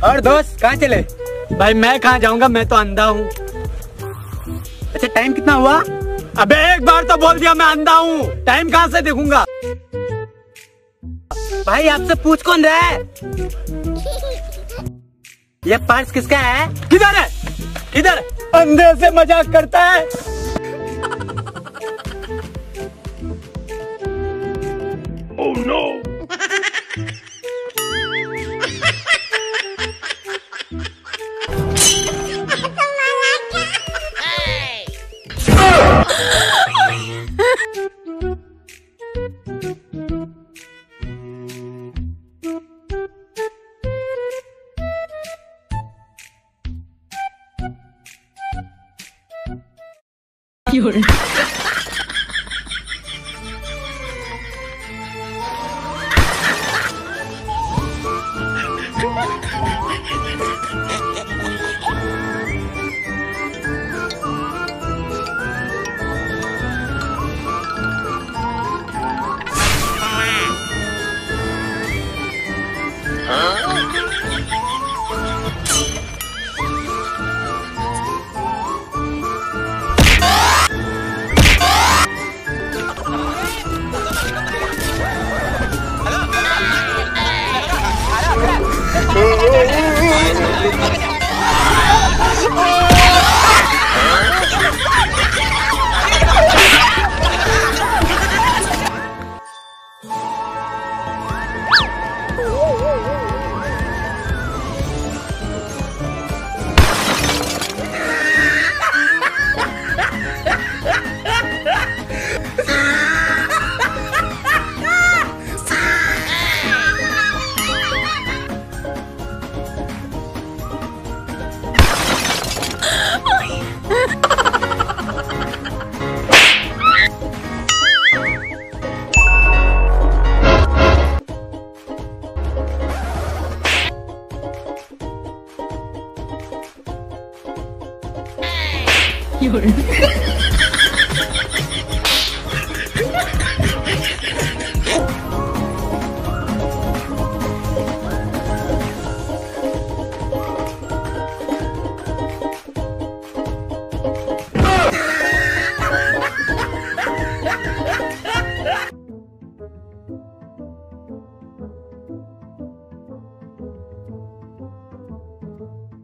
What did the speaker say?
और दोस्त कहाँ चले? भाई मैं कहाँ जाऊंगा, मैं तो अंधा हूँ। अच्छा टाइम कितना हुआ? अबे एक बार तो बोल दिया मैं अंधा हूँ, टाइम कहाँ से देखूंगा? भाई आपसे पूछ कौन रहा है? ये पर्स किसका है? किधर है? किधर? अंधे से मजाक करता है। Oh no! You're